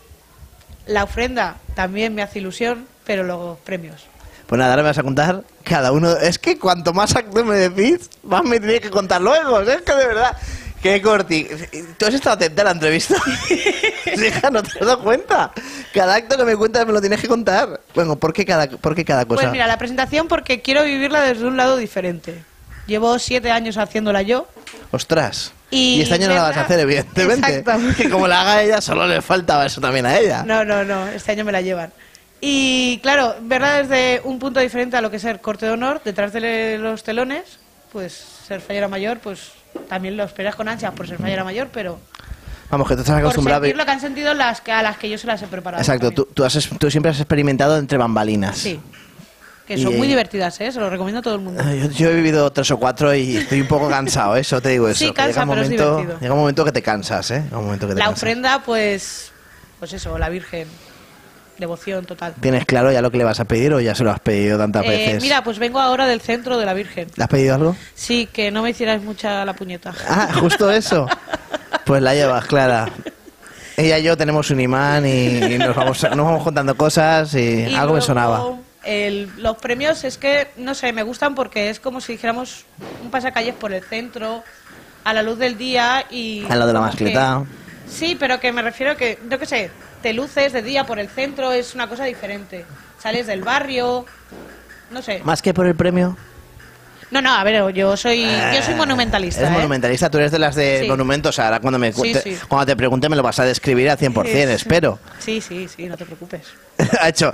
la ofrenda también me hace ilusión, pero los premios. Pues nada, ahora me vas a contar cada uno. Es que cuanto más actos me decís, más me tenéis que contar luego. Es que de verdad, qué corti. ¿Tú has estado atenta a la entrevista? Hija, ¿no te has dado cuenta? Cada acto que me cuentas me lo tienes que contar. Bueno, ¿por qué cada cosa? Pues mira, la presentación porque quiero vivirla desde un lado diferente. Llevo 7 años haciéndola yo. Ostras. Y este año no la vas a hacer, evidentemente. Exactamente. Que como la haga ella, solo le faltaba eso también a ella. No, este año me la llevan. Y claro, verla desde un punto diferente a lo que es el corte de honor, detrás de los telones, pues ser fallera mayor, pues también lo esperas con ansias por ser fallera mayor, pero Vamos, que tú estás por acostumbrado. sentir lo que han sentido a las que yo se las he preparado. Exacto, también. tú siempre has experimentado entre bambalinas. Sí, que Y, son muy divertidas, ¿eh? Se lo recomiendo a todo el mundo. Yo he vivido 3 o 4 y estoy un poco cansado, eso te digo eso. Sí, que cansa, pero es divertido. llega un momento que te cansas, ¿eh? Llega un momento que te La cansas. ofrenda, pues pues eso, la Virgen. Devoción total. ¿Tienes claro ya lo que le vas a pedir o ya se lo has pedido tantas veces? Mira, pues vengo ahora del centro de la Virgen. ¿Le has pedido algo? Sí, que no me hicieras mucha la puñeta. Ah, justo eso. Pues la llevas, Clara. Ella y yo tenemos un imán y nos vamos contando cosas y algo luego, me sonaba. Los premios es que, no sé, me gustan porque es como si dijéramos un pasacalles por el centro, a la luz del día y... A lo de la como mascleta. que- Sí, pero que me refiero que, yo qué sé, te luces de día por el centro, es una cosa diferente. Sales del barrio, no sé. ¿Más que por el premio? No, a ver, yo soy monumentalista. Eres monumentalista, tú eres de las de Sí. monumentos. Ahora cuando Sí, sí. cuando te pregunte me lo vas a describir al 100%, espero. Sí, no te preocupes. ha hecho...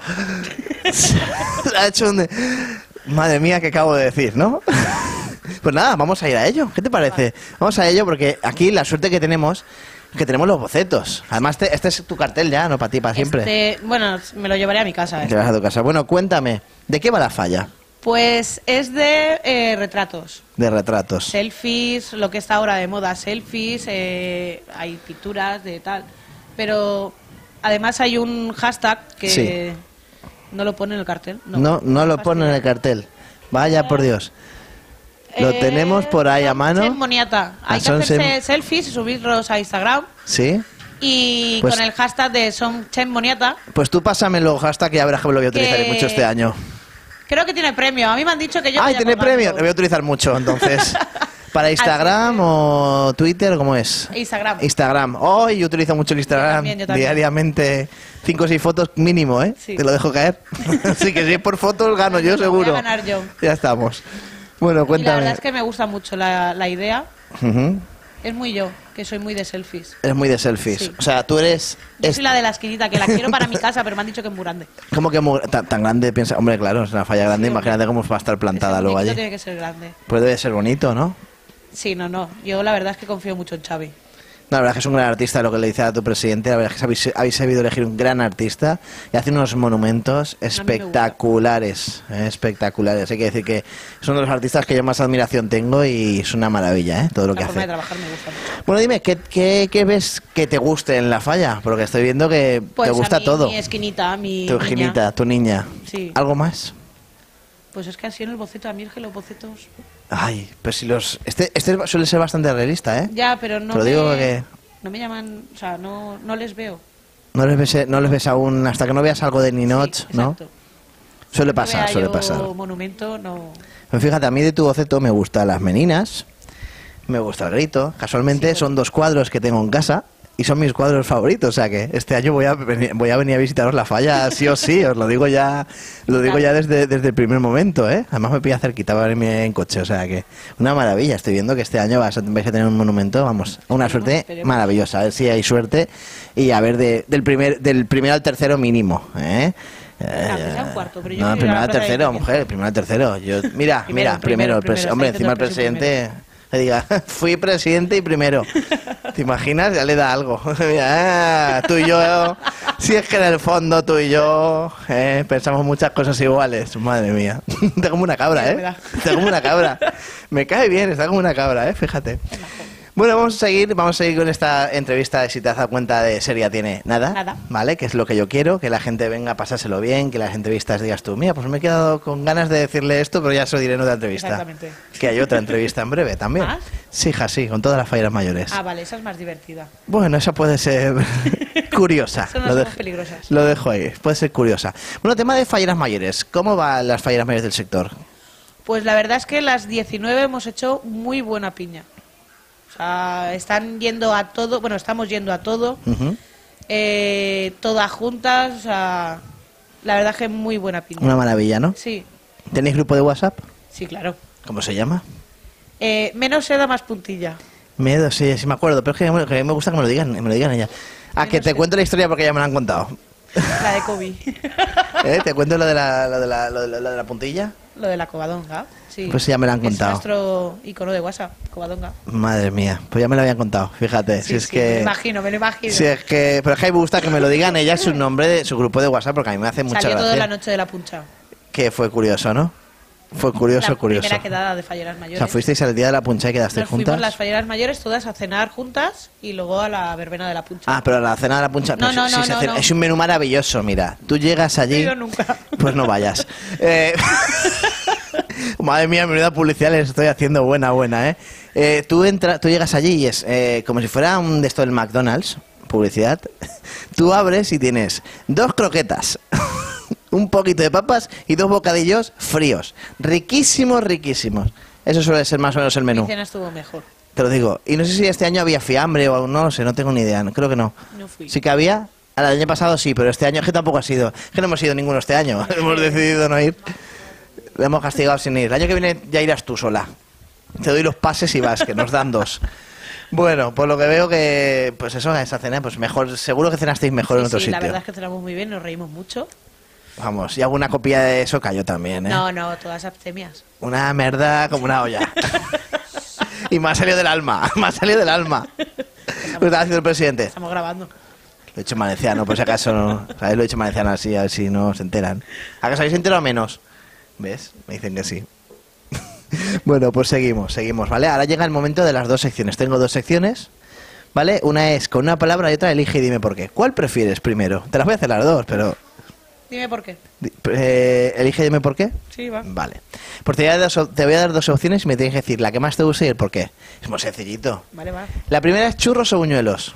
ha hecho un... Madre mía, ¿qué acabo de decir, no? Pues nada, vamos a ir a ello. ¿Qué te parece? Vamos a ello porque aquí la suerte que tenemos es que tenemos los bocetos. Además, este es tu cartel ya, no para ti, para siempre. Bueno, me lo llevaré a mi casa. Te vas a tu casa. Bueno, cuéntame, ¿de qué va la falla? Pues es de retratos. De retratos. Selfies, lo que está ahora de moda, selfies, hay pinturas de tal. Pero además hay un hashtag que Sí. no lo pone en el cartel. No lo pone en el cartel. Vaya por Dios. Lo tenemos por ahí a mano. Chen Moniata. Hay que Son hacerse selfies y subirlos a Instagram. Sí. Y Pues- con el hashtag de Son Chen Moniata. Pues tú pásamelo, hashtag, y ya verás que lo voy a utilizar Que- mucho este año. Creo que tiene premio. A mí me han dicho que yo... ¡Ay, vaya tiene colgando. premio! Lo voy a utilizar mucho, entonces. ¿Para Instagram o Twitter? ¿Cómo es? Instagram. Instagram. Oh, yo utilizo mucho el Instagram. Yo también. Diariamente 5 o 6 fotos mínimo, ¿eh? Sí. Te lo dejo caer. Así que si es por fotos, gano yo Voy a seguro. ganar yo. Ya estamos. Bueno, Y la cuéntame. verdad es que me gusta mucho la idea. Ujú. Es muy yo, que soy muy de selfies. Eres muy de selfies. Sí. O sea, tú eres... Yo soy la de la esquinita, que la quiero para mi casa, pero me han dicho que es muy grande. ¿Cómo que tan grande? Piensa, hombre, claro, es una falla grande. Sí, hombre. Imagínate cómo va a estar plantada Ese luego muñequito allí. tiene que ser grande. Pues debe ser bonito, ¿no? Sí, no. Yo la verdad es que confío mucho en Xavi. No, la verdad es que es un gran artista, lo que le dice a tu presidente. La verdad es que habéis sabido elegir un gran artista y hace unos monumentos espectaculares. Espectaculares. Hay que decir que es uno de los artistas que yo más admiración tengo y es una maravilla, ¿eh? Todo lo que La forma de hace. trabajar me gusta mucho. Bueno, dime, ¿qué ves que te guste en la falla? Porque estoy viendo que Pues te gusta a mí, todo. mi esquinita, mi Tu niña. ginita, tu niña. Sí. ¿Algo más? Pues es que así en el boceto, a mí es que los bocetos... Ay, pues si los... Este suele ser bastante realista, ¿eh? Ya, pero no Te lo digo que... no me llaman... O sea, no les veo. No les ves aún, hasta que no veas algo de Ninoch, Sí, ¿no? exacto. Suele No pasar, vea suele yo pasar. monumento, no... Pues fíjate, a mí de tu boceto me gustan las meninas, me gusta el grito. Casualmente Sí, son 2 cuadros que tengo en casa y son mis cuadros favoritos. O sea que este año voy a venir a visitaros la falla sí o sí, os lo digo ya, desde el primer momento, ¿eh? Además me pilla cerquita para venirme en coche, o sea que una maravilla. Estoy viendo que este año vais a tener un monumento, vamos, una suerte esperemos. maravillosa. A ver si hay suerte y a ver del primero al tercero mínimo, ¿eh? que sea un cuarto, pero yo No, quiero ir a primero la al plaza de tercero, Ayuntamiento. mujer, primero al tercero. Primero, primero, hombre, está encima el diciendo el presidente le diga, fui presidente y primero. ¿Te imaginas? Ya le da algo. Mira, tú y yo, si es que en el fondo tú y yo pensamos muchas cosas iguales. Madre mía. Está como una cabra, Sí, me da. ¿eh? Está como una cabra. Me cae bien, está como una cabra, fíjate. Bueno, vamos a seguir con esta entrevista de si te has dado cuenta de Seria tiene Nada. ¿vale? Que es lo que yo quiero, que la gente venga a pasárselo bien, que las entrevistas digas tú, mira, pues me he quedado con ganas de decirle esto, pero ya se lo diré en otra entrevista. Exactamente. Que hay otra entrevista en breve también. ¿Más? Sí, hija, sí, con todas las fallas mayores. Ah, vale, esa es más divertida. Bueno, esa puede ser curiosa. Eso no Lo, somos peligrosas. lo dejo ahí, puede ser curiosa. Bueno, tema de falleras mayores. ¿Cómo van las falleras mayores del sector? Pues la verdad es que las 19 hemos hecho muy buena piña. O sea, están yendo a todo, bueno, estamos yendo a todo, Ujú. todas juntas, o sea, la verdad es que muy buena piña. Una maravilla, ¿no? Sí, ¿Tenéis grupo de WhatsApp? sí, claro. ¿Cómo se llama? Menos seda, más puntilla. Miedo, sí, sí me acuerdo, pero es que me gusta que me lo digan ella. A que no te sé. cuento la historia porque ya me la han contado. La de Kobe. ¿Te cuento lo de la puntilla? Lo de la covadonga, sí. Pues ya me la han Es contado. nuestro icono de WhatsApp, covadonga. Madre mía, pues ya me lo habían contado, fíjate. Sí, si es sí, que... me lo imagino. Si es que... Pero es que a mí me gusta que me lo digan ella su nombre de su grupo de WhatsApp porque a mí me hace mucha Salió toda la gracia. noche de la puncha. Que fue curioso, ¿no? Fue curioso, la curioso. primera quedada de falleras O mayores. sea, fuisteis al día de la puncha y quedasteis Nos fuimos juntas. las falleras mayores todas a cenar juntas y luego a la verbena de la puncha. Ah, pero la cena de la puncha No, no, sí no, se no, hace- no. es un menú maravilloso, mira. Tú llegas allí, Yo nunca. pues no vayas. Madre mía, menuda publicidad les estoy haciendo, buena, ¿eh? Tú llegas allí y es como si fuera un de esto del McDonald's, publicidad. Tú abres y tienes 2 croquetas, un poquito de papas y 2 bocadillos fríos. Riquísimos, riquísimos. Eso suele ser más o menos el menú. Mi cena estuvo mejor. Te lo digo. Y no sé si este año había fiambre o no lo sé, no tengo ni idea. Creo que no. No fui. Sí que había. El año pasado sí, pero este año es que tampoco ha sido. Es que no hemos ido ninguno este año. Hemos decidido no ir. Le hemos castigado sin ir. El año que viene ya irás tú sola. Te doy los pases y vas, que nos dan 2. Bueno, por lo que veo que, pues eso, esa cena, pues mejor, seguro que cenasteis mejor en Sí, otro sí, sitio. la verdad es que cenamos muy bien, nos reímos mucho. Vamos, y alguna copia de eso cayó también, ¿eh? No, no, todas abstemias. Una merda como una olla. Y me ha salido del alma, me ha salido del alma. Lo estaba haciendo el presidente. Estamos grabando. Lo he hecho en valenciano, por si acaso no. ¿Sabes? Lo he hecho en valenciano así, a ver si no se enteran. ¿Acaso habéis enterado menos? ¿Ves? Me dicen que sí. Bueno, pues seguimos, ¿vale? Ahora llega el momento de las 2 secciones. Tengo 2 secciones, ¿vale? Una es con una palabra y otra elige y dime por qué. ¿Cuál prefieres primero? Te las voy a hacer las 2, pero... Dime por qué. Elige y dime por qué. Sí, va. Vale. Pues te voy a dar 2 opciones y me tienes que decir la que más te guste y el por qué. Es muy sencillito. Vale, va. La primera es churros o buñuelos.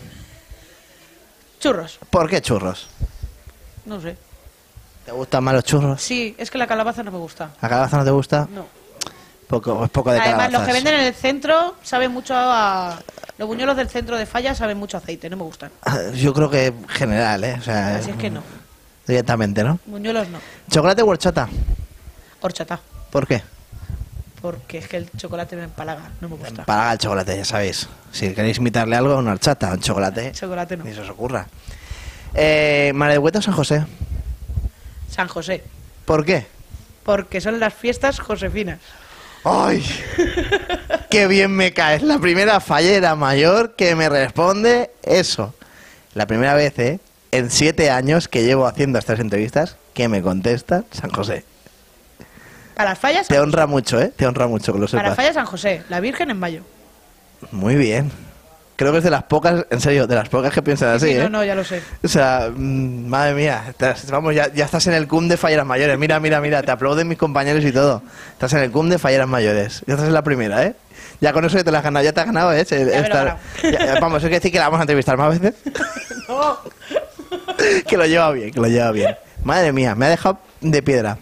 Churros. ¿Por qué churros? No sé. ¿Te gustan más los churros? Sí, es que la calabaza no me gusta. ¿La calabaza no te gusta? No. Es poco de Además, los que calabazas. venden en el centro saben mucho a... Los buñuelos del centro de Falla saben mucho a aceite, no me gustan. Yo creo que en general, ¿eh? O sea, Así es que no. directamente, ¿no? Buñuelos no. ¿Chocolate o horchata? Horchata. ¿Por qué? Porque es que el chocolate me empalaga, no me gusta. Para el chocolate, ya sabéis. Si queréis imitarle algo, una horchata, un chocolate. Chocolate no. Ni se os ocurra. ¿Mar del Hueto o San José? San José. ¿Por qué? Porque son las fiestas josefinas. ¡Ay! ¡Qué bien me caes! La primera fallera mayor que me responde eso. La primera vez, ¿eh? En 7 años que llevo haciendo estas entrevistas, que me contesta San José. Para las fallas, Te honra mucho, ¿eh? Te honra mucho que lo para sepas. fallas San José. La Virgen en mayo. Muy bien. Creo que es de las pocas, en serio, de las pocas que piensan así, Sí, ¿eh? no, ya lo sé. O sea, madre mía, vamos, ya estás en el CUM de falleras mayores. Mira, te aplauden mis compañeros y todo. Estás en el CUM de falleras mayores. Ya estás en la primera, ¿eh? Ya con eso ya te la has ganado, ya te has ganado, ¿eh? me lo he ganado. Vamos, hay que decir que la vamos a entrevistar más veces. No. Que lo lleva bien. Madre mía, me ha dejado de piedra.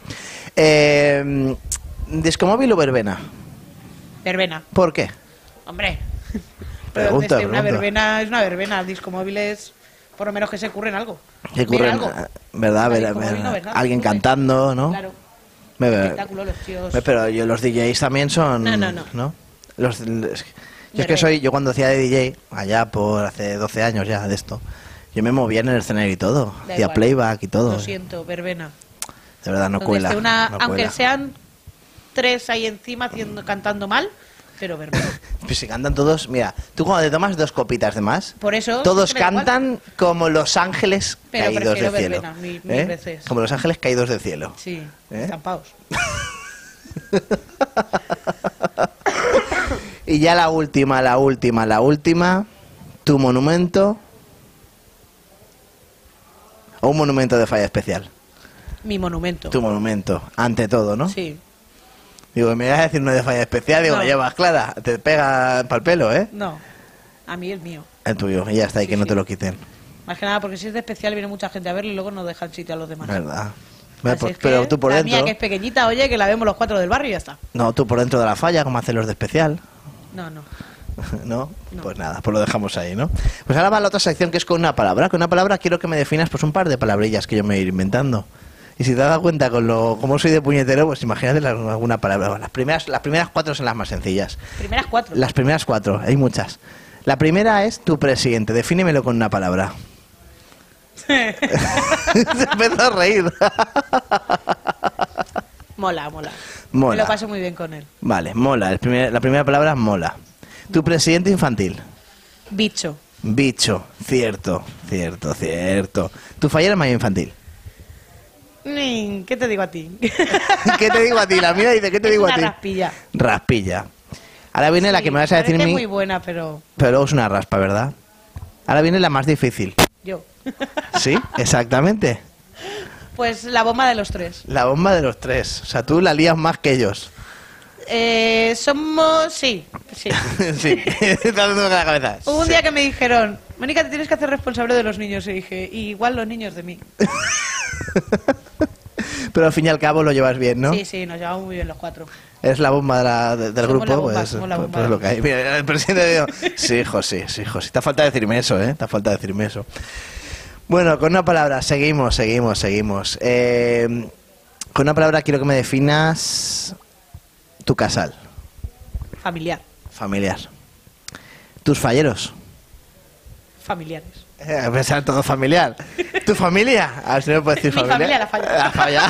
¿Discomóvil o verbena? Verbena. ¿Por qué? Hombre. Pregunta. Una verbena es una verbena. El disco móvil es, por lo menos que se ocurre en algo. ¿Qué ocurre? Ver algo. ¿Verdad? Una discomóvil no ves nada, Alguien ocurre. cantando, ¿no? Claro. Me- Espectáculo, los tíos. Pero los DJs también son... No. Yo es que yo cuando hacía de DJ, allá por hace 12 años ya de esto, yo me movía en el escenario y todo. Da Hacía igual. playback y todo. Lo siento, verbena. De verdad, no Donde cuela. esté una- no aunque cuela. sean 3 ahí encima cantando mal, pero verbena. Pues si cantan todos... Mira, tú cuando te tomas 2 copitas de más, Por eso. todos me da igual. cantan como los ángeles Pero caídos del prefiero cielo. verbena, mil ¿Eh? veces. Como los ángeles caídos del cielo. Sí, ¿Eh? estampados. Y ya la última. Tu monumento... O un monumento de falla especial. Mi monumento. Tu monumento, ante todo, ¿no? Sí. Digo, me vas a decir una de falla especial, digo, No. me llevas clara, te pega para el pelo, ¿eh? No. A mí el mío. El tuyo, y ya está, y Sí, que no sí. te lo quiten, Más que nada porque si es de especial viene mucha gente a verlo y luego no dejan sitio a los demás. ¿verdad? Así Pues, es pero que tú por la dentro, mía que es pequeñita, oye, que la vemos los 4 del barrio y ya está. no, tú por dentro de la falla, como hacen los de especial, No, no. ¿no? No. Pues nada, pues lo dejamos ahí, ¿no? Pues ahora va la otra sección que es con una palabra. Con una palabra quiero que me definas pues un par de palabrillas que yo me voy a ir inventando. Y si te has dado cuenta con lo como soy de puñetero, pues imagínate alguna palabra. Bueno, las primeras 4 son las más sencillas. Primeras 4. Las primeras 4, hay muchas. La primera es tu presidente, defínemelo con una palabra. Se empezó a reír. Mola, mola. Mola. Me lo paso muy bien con él. Vale, mola. La primera palabra es mola. Tu presidente infantil. Bicho. Bicho. Cierto. Tu fallera mayor infantil. ¿Qué te digo a ti? ¿Qué te digo a ti? La mía dice, ¿qué te digo a ti? Una raspilla. Raspilla. Ahora viene la Sí, que me vas a decir parece mí, muy buena, pero pero luego es una raspa, ¿verdad? Ahora viene la más difícil. yo. Sí, exactamente. Pues la bomba de los tres. La bomba de los tres. O sea, tú la lías más que ellos. Somos... Sí. Sí, está dando con la cabeza. Hubo un Sí. día que me dijeron, Mónica, te tienes que hacer responsable de los niños. Y dije, "Y igual los niños de mí". Pero al fin y al cabo lo llevas bien, ¿no? Sí, nos llevamos muy bien los cuatro. Es la bomba del Somos grupo, la bomba, pues, somos la pues, bomba. pues lo que hay. Mira, el presidente dijo, sí, hijo, sí. Te ha falta decirme eso, ¿eh? Te ha falta decirme eso. Bueno, con una palabra, seguimos. Con una palabra quiero que me definas tu casal, Familiar. familiar. Tus falleros. Familiares. A pesar todo familiar. ¿Tu familia? A ver si no me puedes decir Mi familia. familia, la falla. La falla.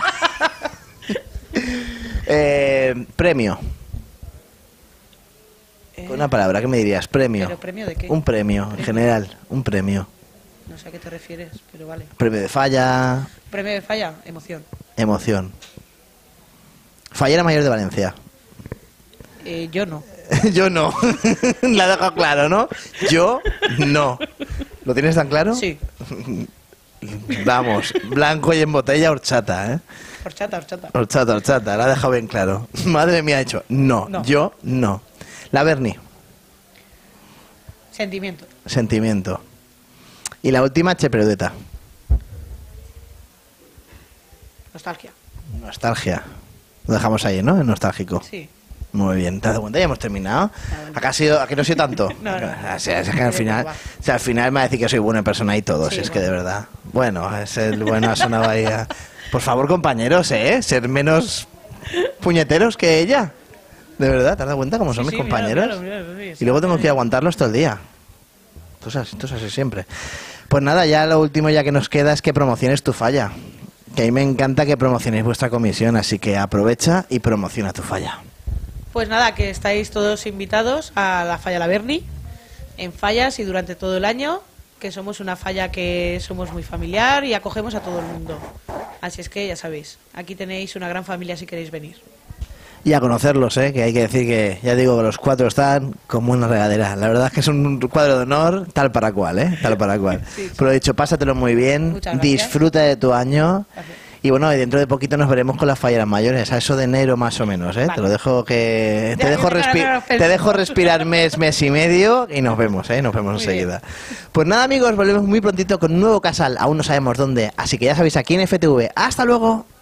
Premio. Con una palabra, ¿qué me dirías? Premio. ¿Pero premio de qué? Un premio, en general. Un premio. No sé a qué te refieres, pero vale. Premio de falla. Premio de falla, emoción. Emoción. Fallera Mayor de Valencia. Yo no. Yo no. La he dejado claro, ¿no? Yo no. ¿Lo tienes tan claro? Sí. Vamos, blanco y en botella, horchata, ¿eh? Horchata. Horchata, la ha dejado bien claro. Madre mía, ha dicho, no, No. yo no. La Berni, Sentimiento. sentimiento. Y la última, Cheperudeta, Nostalgia. nostalgia. Lo dejamos ahí, ¿no? En nostálgico. Sí. Muy bien, ¿te das cuenta? Ya hemos terminado. ¿Acá no ha sido tanto? No. O sea, es que al final, al final me va a decir que soy buena persona y todo, Sí, si es que bueno. de verdad. Bueno, es el bueno ha sonado ahí. Por favor, compañeros, ser menos puñeteros que ella. De verdad, ¿te has dado cuenta cómo son mis compañeros? Y luego tengo que aguantarlos todo el día. Esto es así siempre. Pues nada, ya lo último ya que nos queda es que promociones tu falla. Que a mí me encanta que promocionéis vuestra comisión, así que aprovecha y promociona tu falla. Pues nada, que estáis todos invitados a la Falla La Berni, en fallas y durante todo el año, que somos una falla que somos muy familiar y acogemos a todo el mundo. Así es que ya sabéis, aquí tenéis una gran familia si queréis venir. Y a conocerlos, que hay que decir que, ya digo, que los cuatro están como una regadera. La verdad es que es un cuadro de honor tal para cual, tal para cual. Sí. Pero dicho, pásatelo muy bien, Muchas gracias. disfruta de tu año. Gracias. Y bueno, y dentro de poquito nos veremos con las falleras mayores, a eso de enero más o menos, Vale. Te lo dejo que... Ya, Te dejo respirar mes y medio y nos vemos, nos vemos Muy enseguida. Pues nada amigos, volvemos muy prontito con un nuevo casal, aún no sabemos dónde, así que ya sabéis, aquí en FTV. ¡Hasta luego!